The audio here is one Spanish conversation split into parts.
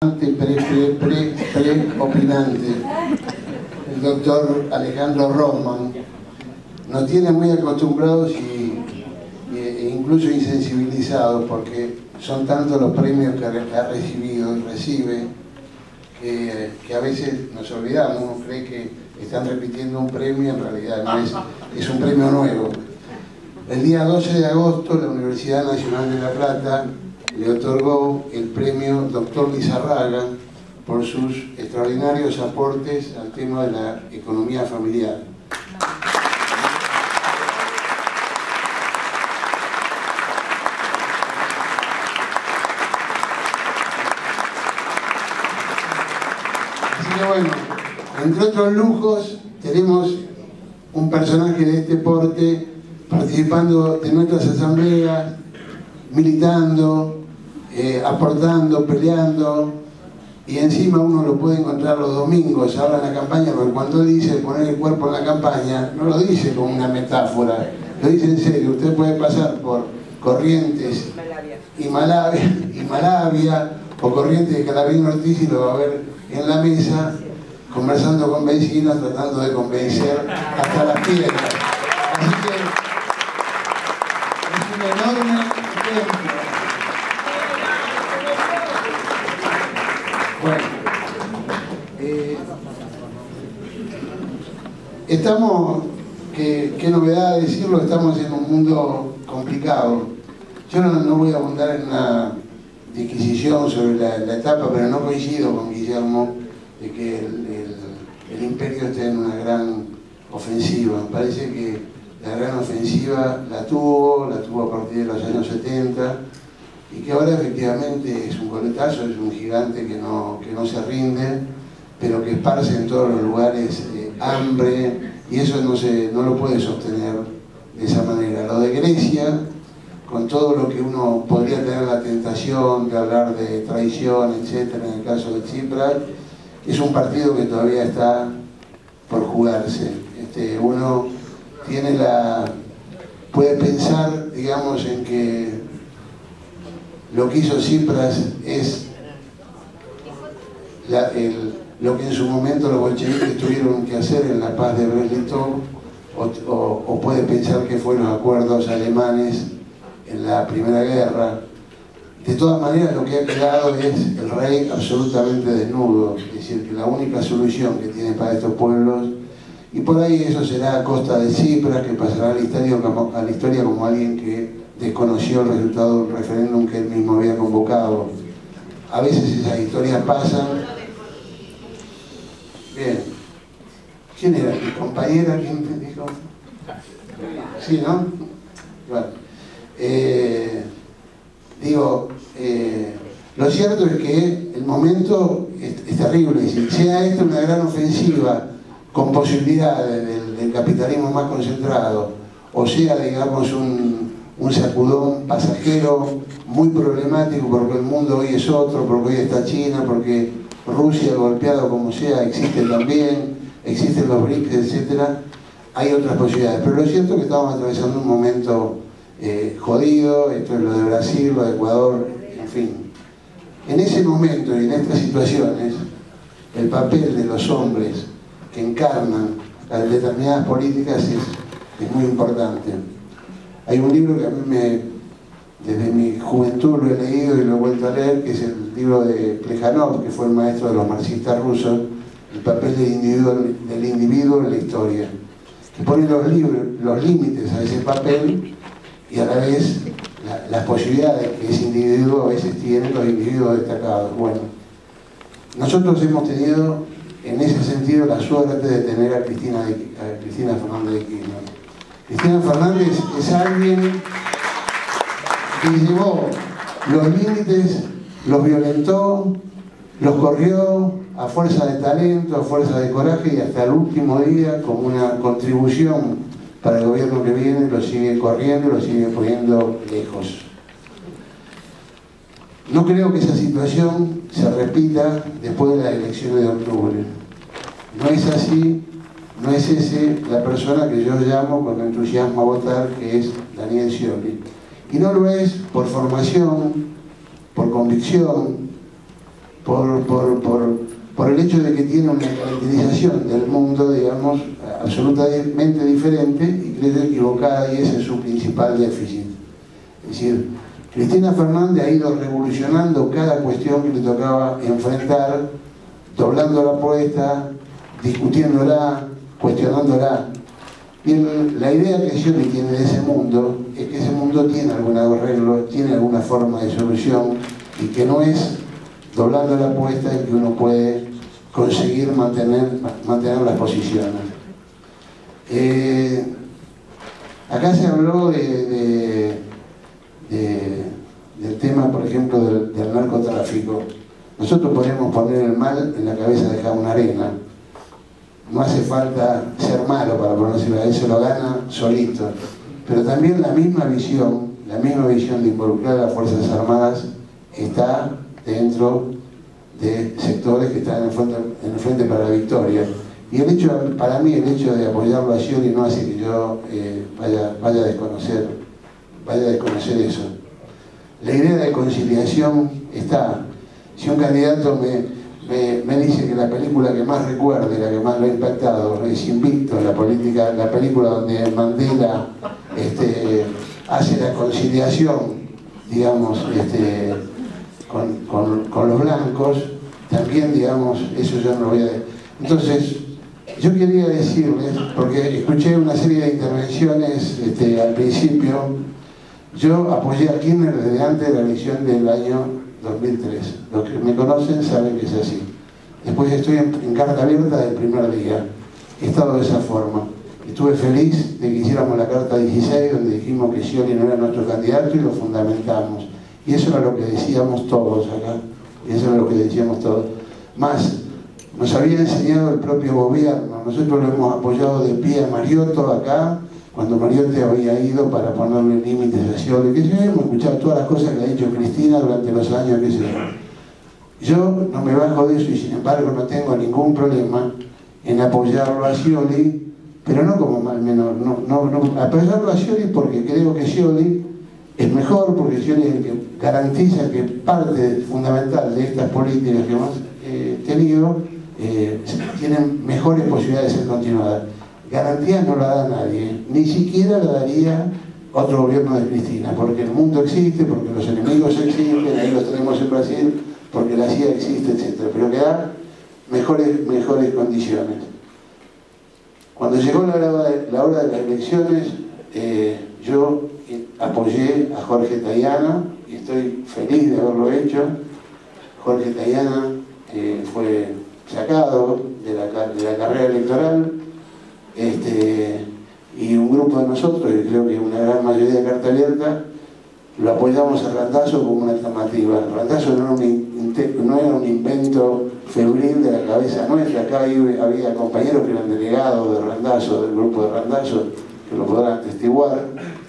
Preopinante, el doctor Alejandro Rothman, nos tiene muy acostumbrados e incluso insensibilizados, porque son tantos los premios que ha recibido y recibe que a veces nos olvidamos. Uno cree que están repitiendo un premio, en realidad no es un premio nuevo. El día 12 de agosto la Universidad Nacional de La Plata le otorgó el premio Dr. Lizarraga por sus extraordinarios aportes al tema de la economía familiar. Así que bueno, entre otros lujos tenemos un personaje de este porte participando de nuestras asambleas, militando, aportando, peleando, y encima uno lo puede encontrar los domingos, ahora en la campaña, porque cuando él dice poner el cuerpo en la campaña, no lo dice como una metáfora, lo dice en serio. Usted puede pasar por Corrientes y Malavia, o Corrientes de Calabrino Ortiz, y lo va a ver en la mesa, conversando con vecinos, tratando de convencer hasta las piedras. Así que es un enorme ejemplo. Bueno, estamos, qué novedad decirlo, estamos en un mundo complicado. Yo no voy a abundar en una disquisición sobre la etapa, pero no coincido con Guillermo de que el imperio esté en una gran ofensiva. Me parece que la gran ofensiva la tuvo a partir de los años 70, y que ahora efectivamente es un coletazo, es un gigante que no se rinde, pero que esparce en todos los lugares hambre, y eso no lo puede sostener de esa manera. Lo de Grecia, con todo lo que uno podría tener la tentación de hablar de traición, etcétera, en el caso de Tsipras, es un partido que todavía está por jugarse. Uno puede pensar, digamos, en que lo que hizo Tsipras es lo que en su momento los bolcheviques tuvieron que hacer en la paz de Brest-Litov, o puede pensar que fueron los acuerdos alemanes en la Primera Guerra. De todas maneras, lo que ha quedado es el rey absolutamente desnudo, es decir, que la única solución que tiene para estos pueblos, y por ahí eso será a costa de Tsipras, que pasará a la historia como alguien que desconoció el resultado del referéndum que él mismo había convocado. A veces esas historias pasan. Bien. ¿Quién era? ¿Mi compañera? ¿Quién te dijo? Sí, ¿no? Bueno. Lo cierto es que el momento es terrible. Es decir, sea esta una gran ofensiva con posibilidades del capitalismo más concentrado, o sea, digamos, un sacudón pasajero muy problemático, porque el mundo hoy es otro, porque hoy está China, porque Rusia, golpeado como sea, existe también, existen los BRICS, etcétera. Hay otras posibilidades, pero lo cierto es que estamos atravesando un momento jodido. Esto es lo de Brasil, lo de Ecuador, en fin. En ese momento y en estas situaciones, el papel de los hombres que encarnan las determinadas políticas es muy importante. Hay un libro que a mí desde mi juventud lo he leído y lo he vuelto a leer, que es el libro de Plejánov, que fue el maestro de los marxistas rusos, El papel del individuo en la historia, que pone los límites a ese papel y a la vez las posibilidades que ese individuo a veces tiene, los individuos destacados. Bueno, nosotros hemos tenido en ese sentido la suerte de tener a Cristina Fernández de Kirchner. Cristina Fernández es alguien que llevó los límites, los violentó, los corrió a fuerza de talento, a fuerza de coraje, y hasta el último día, como una contribución para el gobierno que viene, lo sigue corriendo, lo sigue poniendo lejos. No creo que esa situación se repita después de las elecciones de octubre. No es así, no es ese la persona que yo llamo con entusiasmo a votar, que es Daniel Scioli. Y no lo es por formación, por convicción, por el hecho de que tiene una caracterización del mundo, digamos, absolutamente diferente y creo equivocada, y ese es su principal déficit. Es decir, Cristina Fernández ha ido revolucionando cada cuestión que le tocaba enfrentar, doblando la apuesta, discutiéndola, cuestionándola. Bien, la idea que Scioli tiene de ese mundo es que ese mundo tiene algún arreglo, tiene alguna forma de solución, y que no es doblando la apuesta en que uno puede conseguir mantener las posiciones. Acá se habló del tema, por ejemplo, del narcotráfico. Nosotros podemos poner el mal en la cabeza de Jaun Arena. No hace falta ser malo para ponérselo, a él se lo gana solito. Pero también la misma visión de involucrar a las Fuerzas Armadas está dentro de sectores que están en el frente para la victoria. Y para mí el hecho de apoyarlo a Scioli no hace que yo vaya a desconocer eso. La idea de conciliación está. Si un candidato me dice que la película que más recuerde, la que más lo ha impactado, es Invicto, la película donde Mandela hace la conciliación, digamos, con los blancos, también, digamos, eso yo no lo voy a... Entonces, yo quería decirles, porque escuché una serie de intervenciones al principio, yo apoyé a Kirchner desde antes de la elección del año 2003. Los que me conocen saben que es así. Después estoy en carta abierta del primer día. He estado de esa forma. Estuve feliz de que hiciéramos la carta 16, donde dijimos que Scioli no era nuestro candidato, y lo fundamentamos. Y eso era lo que decíamos todos acá. Eso era lo que decíamos todos. Más, nos había enseñado el propio gobierno. Nosotros lo hemos apoyado de pie a Mariotto acá, cuando Mariotto había ido para ponerle límites a Scioli, que yo hemos escuchado todas las cosas que ha dicho Cristina durante los años que se... Yo no me bajo de eso, y sin embargo no tengo ningún problema en apoyarlo a Scioli, pero no como mal menor, no apoyarlo a Scioli porque creo que Scioli es mejor, porque Scioli es el que garantiza que parte fundamental de estas políticas que hemos tenido tienen mejores posibilidades de ser continuadas. Garantías no la da nadie, ni siquiera la daría otro gobierno de Cristina, porque el mundo existe, porque los enemigos existen, ahí los tenemos en Brasil, porque la CIA existe, etc. Pero que da mejores condiciones. Cuando llegó la hora de las elecciones, yo apoyé a Jorge Tayana, y estoy feliz de haberlo hecho. Jorge Tayana fue sacado de la carrera electoral, y un grupo de nosotros, y creo que una gran mayoría de carta abierta, lo apoyamos a Randazzo como una alternativa. Randazzo no era un invento febril de la cabeza nuestra. Acá había compañeros que eran delegados de Randazzo, del grupo de Randazzo, que lo podrán atestiguar.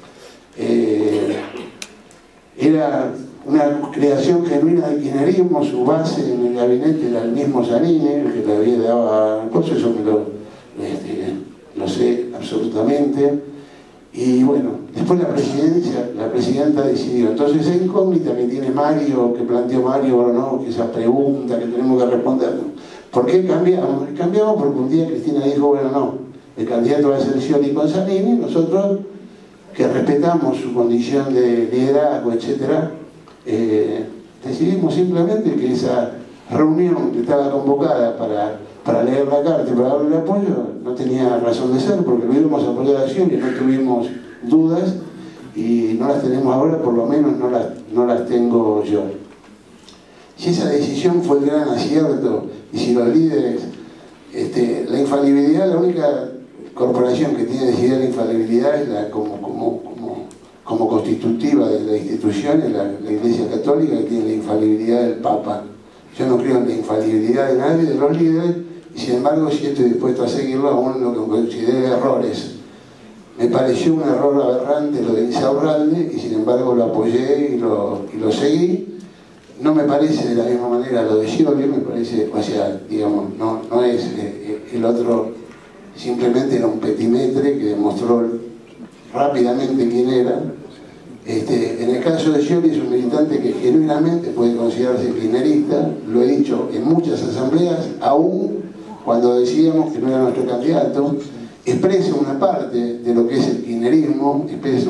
Era una creación genuina de kirchnerismo. Su base en el gabinete era el mismo Zanini, el que le había dado a cosas, eso lo sé absolutamente. Y bueno, después la presidenta decidió. Entonces esa incógnita que tiene Mario, que planteó Mario, o no, que esa pregunta que tenemos que responder, ¿por qué cambiamos? Cambiamos porque un día Cristina dijo, bueno, no, el candidato va a ser Scioli con Zanini, nosotros, que respetamos su condición de liderazgo, etc., decidimos simplemente que esa reunión que estaba convocada para leer la carta y para darle el apoyo no tenía razón de ser, porque lo íbamos a apoyar a Scioli, no tuvimos dudas, y no las tenemos ahora, por lo menos no las tengo yo. Si esa decisión fue el gran acierto, y si los líderes, la infalibilidad, la única corporación que tiene decidida la infalibilidad es como constitutiva de la institución, es la Iglesia Católica, que tiene la infalibilidad del Papa. Yo no creo en la infalibilidad de nadie, de los líderes, y sin embargo sí estoy dispuesto a seguirlo aún lo que considere errores. Me pareció un error aberrante lo de Insaurralde, y sin embargo lo apoyé y lo seguí. No me parece de la misma manera lo de Scioli, me parece, o sea, digamos, no es el otro, simplemente era un petimetre que demostró rápidamente quién era. En el caso de Scioli es un militante que genuinamente puede considerarse kirchnerista, lo he dicho en muchas asambleas, aún cuando decíamos que no era nuestro candidato, expresa una parte de lo que es el kirchnerismo,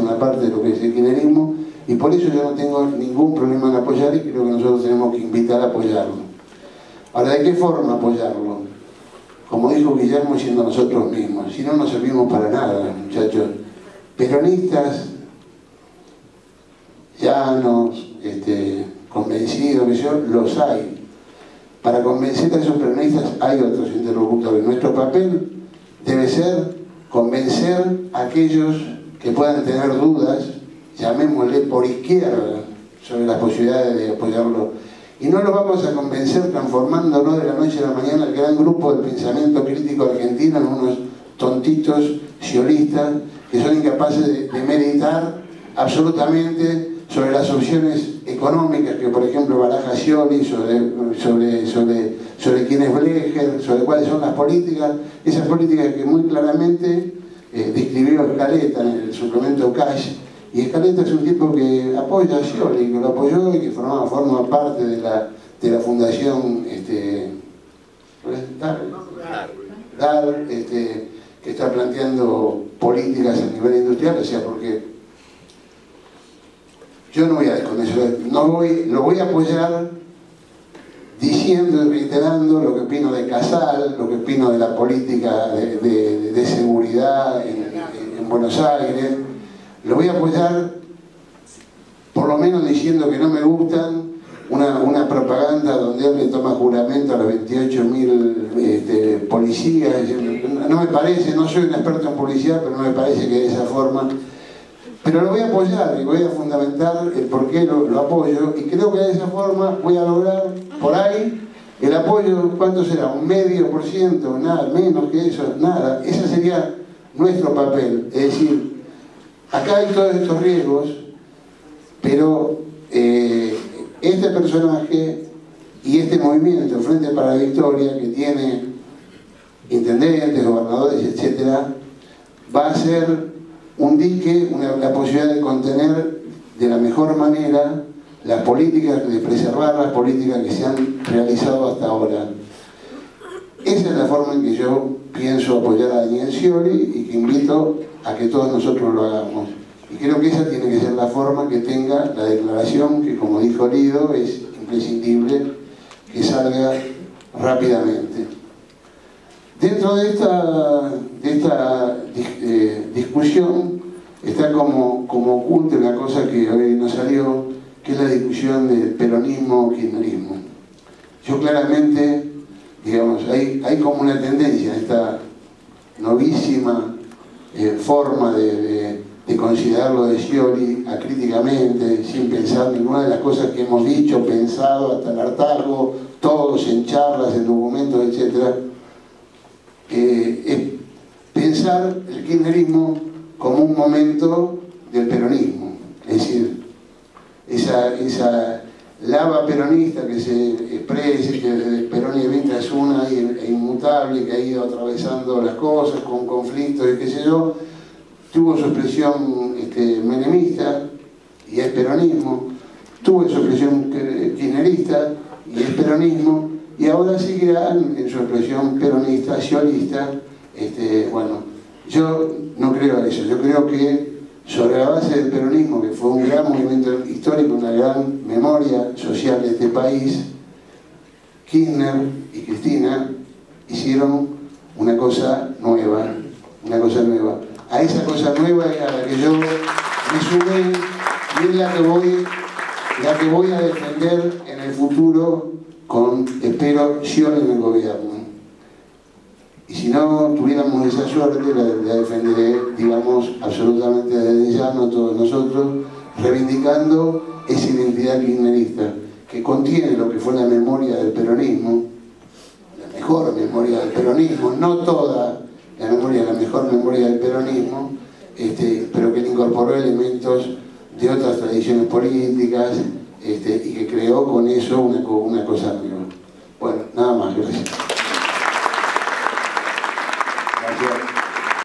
y por eso yo no tengo ningún problema en apoyar y creo que nosotros tenemos que invitar a apoyarlo. Ahora, ¿de qué forma apoyarlo? Como dijo Guillermo, siendo nosotros mismos. Si no, no servimos para nada, muchachos. Peronistas, llanos, convencidos, que yo, los hay. Para convencer a esos peronistas hay otros interlocutores. Nuestro papel debe ser convencer a aquellos que puedan tener dudas, llamémosle por izquierda, sobre las posibilidades de apoyarlo. Y no los vamos a convencer transformándonos de la noche a la mañana el gran grupo del pensamiento crítico argentino en unos tontitos sciolistas que son incapaces de meditar absolutamente sobre las opciones económicas que, por ejemplo, baraja Scioli, sobre quién es Blecher, sobre cuáles son las políticas, esas políticas que muy claramente describió Scaletta en el suplemento Cash. Y Scaletta es un tipo que apoya a Scioli, que lo apoyó y que forma parte de la fundación DAR, que está planteando políticas a nivel industrial, o sea, porque yo no voy a desconocer, lo voy a apoyar diciendo y reiterando lo que opino de Casal, lo que opino de la política de seguridad en Buenos Aires. Lo voy a apoyar por lo menos diciendo que no me gustan una propaganda donde él le toma juramento a los 28.000 policías. No me parece, no soy un experto en policía, pero no me parece que de esa forma. Pero lo voy a apoyar y voy a fundamentar el por qué lo apoyo, y creo que de esa forma voy a lograr por ahí el apoyo. ¿Cuánto será? ¿Un medio por ciento? Nada, menos que eso, nada. Ese sería nuestro papel. Es decir, acá hay todos estos riesgos, pero este personaje y este movimiento Frente para la Victoria, que tiene intendentes, gobernadores, etcétera, va a ser un dique, la posibilidad de contener de la mejor manera las políticas, de preservar las políticas que se han realizado hasta ahora. Esa es la forma en que yo pienso apoyar a Daniel Scioli y que invito a que todos nosotros lo hagamos. Y creo que esa tiene que ser la forma que tenga la declaración, que, como dijo Lido, es imprescindible que salga rápidamente. Dentro de esta discusión está como oculta una cosa que hoy no salió, que es la discusión del peronismo-kirchnerismo. Yo claramente, digamos, hay como una tendencia en esta novísima forma de considerarlo de Scioli acríticamente, sin pensar ninguna de las cosas que hemos dicho, pensado hasta el hartazgo, todos en charlas, en documentos, etc. Es pensar el kirchnerismo como un momento del peronismo, es decir, esa lava peronista que se expresa, que desde Perón y Evita es una e inmutable, que ha ido atravesando las cosas con conflictos y qué sé yo, tuvo su expresión menemista y es peronismo, tuvo su expresión kirchnerista y es peronismo, y ahora seguirá en su expresión peronista, sciolista. Bueno, yo no creo a eso. Yo creo que sobre la base del peronismo, que fue un gran movimiento histórico, una gran memoria social de este país, Kirchner y Cristina hicieron una cosa nueva, A esa cosa nueva es a la que yo me sumé y es la que voy a defender en el futuro con, espero, Scioli en el gobierno. Y si no tuviéramos esa suerte, la defenderé, digamos, absolutamente desde ya, no todos nosotros, reivindicando esa identidad kirchnerista que contiene lo que fue la memoria del peronismo, la mejor memoria del peronismo, no toda la memoria, la mejor memoria del peronismo, pero que le incorporó elementos de otras tradiciones políticas y que creó con eso una cosa nueva. Bueno, nada más, gracias.